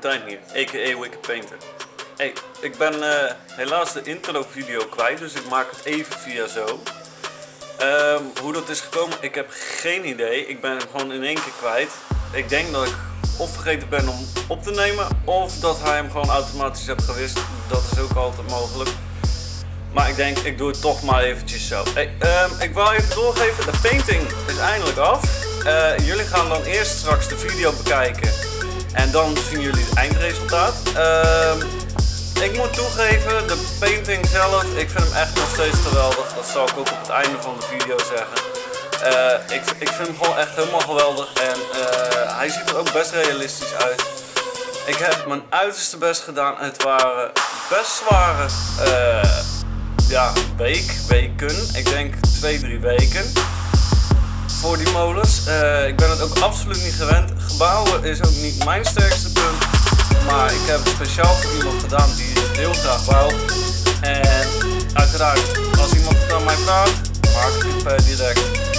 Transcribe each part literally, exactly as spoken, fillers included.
Martijn hier, a k a. Wicked Painter. Hey, ik ben uh, helaas de intro video kwijt, dus ik maak het even via zo. Um, hoe dat is gekomen, ik heb geen idee. Ik ben hem gewoon in één keer kwijt. Ik denk dat ik of vergeten ben om op te nemen, of dat hij hem gewoon automatisch heeft gewist. Dat is ook altijd mogelijk. Maar ik denk, ik doe het toch maar eventjes zo. Hey, um, ik wil even doorgeven, de painting is eindelijk af. Uh, jullie gaan dan eerst straks de video bekijken. En dan zien jullie het eindresultaat. Uh, ik moet toegeven, de painting zelf, ik vind hem echt nog steeds geweldig. Dat zal ik ook op het einde van de video zeggen. Uh, ik, ik vind hem gewoon echt helemaal geweldig. En uh, hij ziet er ook best realistisch uit. Ik heb mijn uiterste best gedaan. Het waren best zware uh, ja, week, weken. Ik denk twee, drie weken. Voor die molens. Uh, ik ben het ook absoluut niet gewend. Gebouwen is ook niet mijn sterkste punt. Maar ik heb het speciaal voor iemand gedaan die het heel graag bouwt. En uiteraard, als iemand het aan mij vraagt, maak ik het per direct.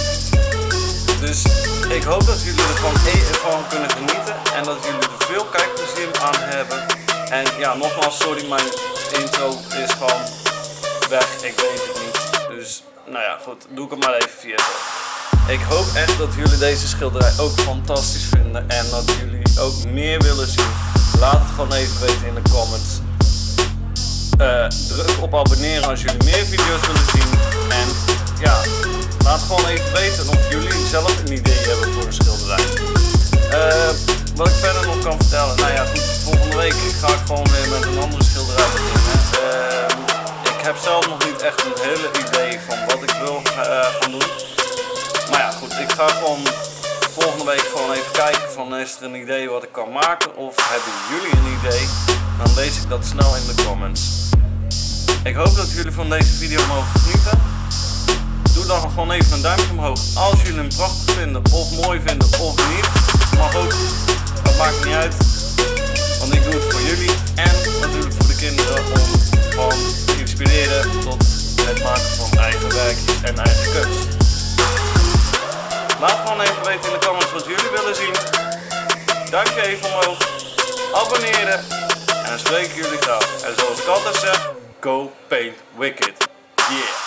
Dus ik hoop dat jullie ervan van kunnen genieten. En dat jullie er veel kijkplezier aan hebben. En ja, nogmaals, sorry, mijn intro is gewoon weg. Ik weet het niet. Dus nou ja, goed, doe ik het maar even via zo. Ik hoop echt dat jullie deze schilderij ook fantastisch vinden en dat jullie ook meer willen zien. Laat het gewoon even weten in de comments. Uh, druk op abonneren als jullie meer video's willen zien. En ja, laat gewoon even weten of jullie zelf een idee hebben voor een schilderij. Uh, wat ik verder nog kan vertellen, nou ja goed, volgende week ga ik gewoon weer met een andere schilderij beginnen. Uh, ik heb zelf nog niet echt een hele idee van wat ik wil uh, gaan doen. Maar ja goed, ik ga gewoon volgende week gewoon even kijken van is er een idee wat ik kan maken of hebben jullie een idee? Dan lees ik dat snel in de comments. Ik hoop dat jullie van deze video mogen genieten. Doe dan gewoon even een duimpje omhoog als jullie hem prachtig vinden of mooi vinden of niet. Mag ook, dat maakt niet uit. Want ik doe het voor jullie en natuurlijk voor de kinderen om gewoon te inspireren tot het maken van eigen werkjes en eigen kunst. Laat gewoon even weten in de comments wat jullie willen zien. Duimpje even omhoog. Abonneren. En dan spreek ik jullie graag. En zoals ik altijd zeg, go paint wicked. Yeah.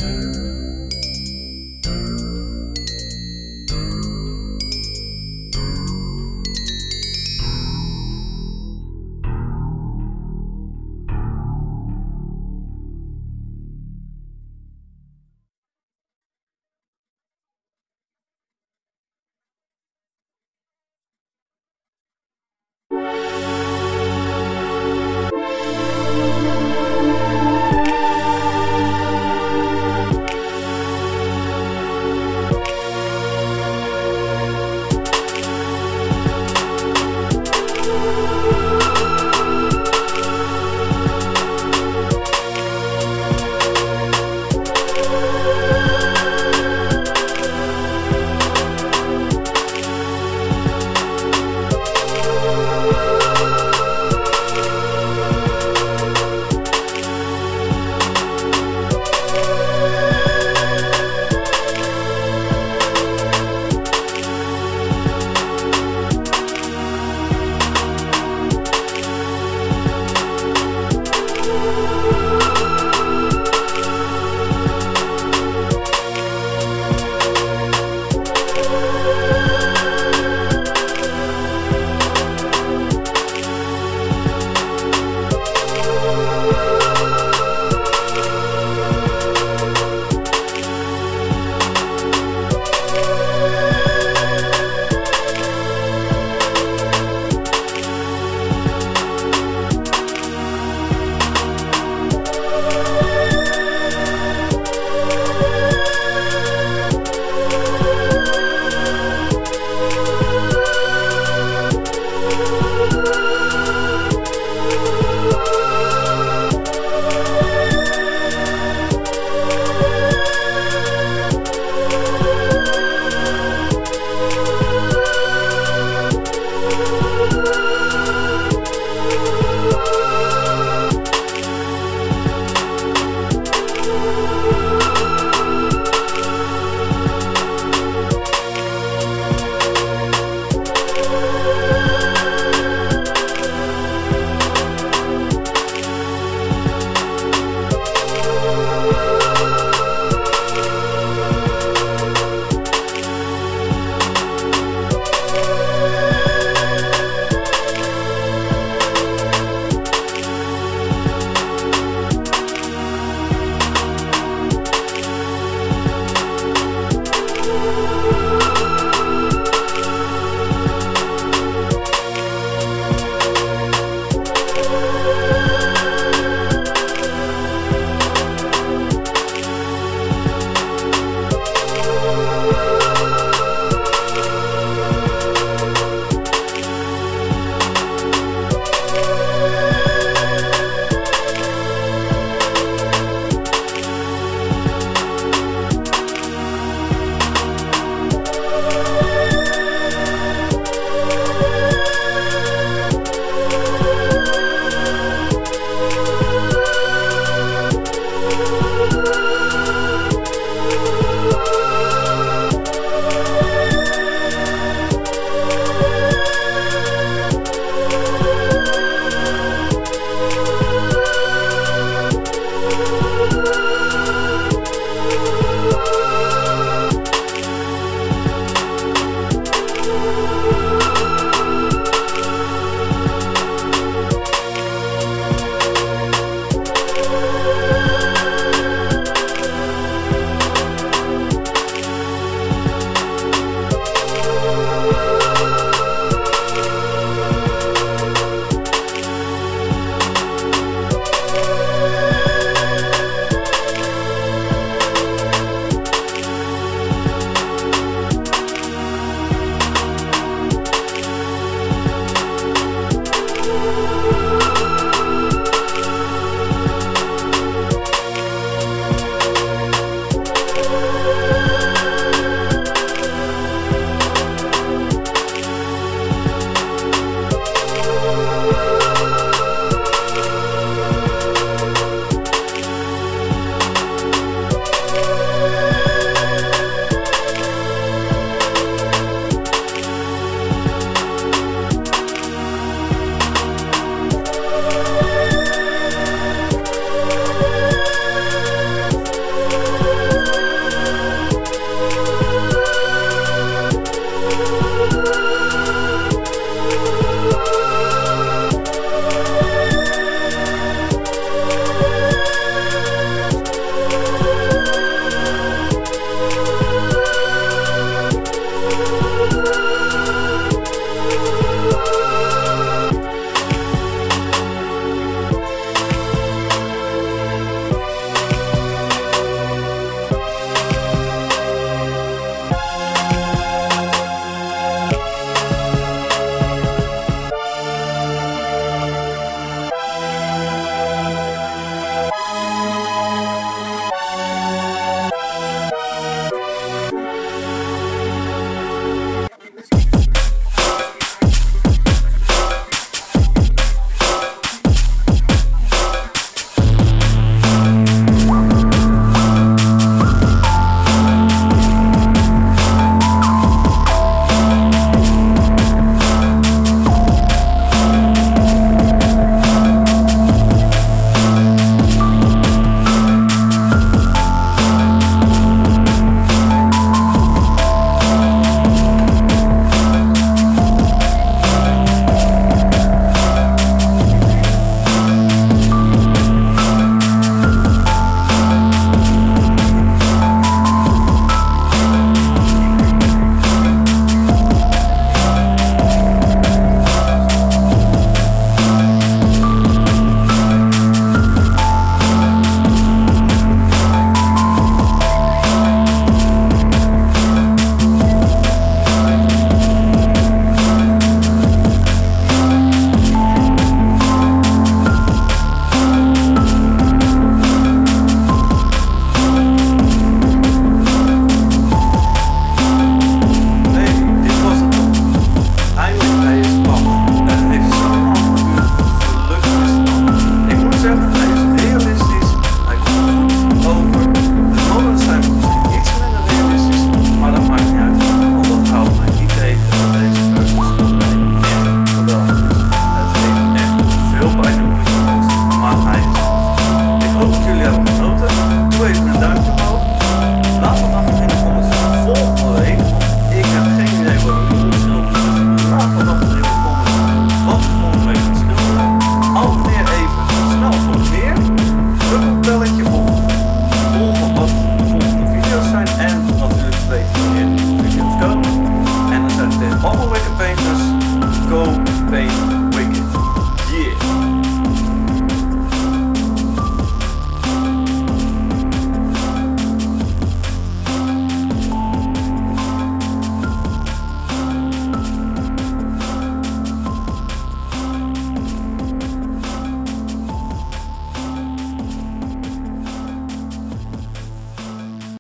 Doei.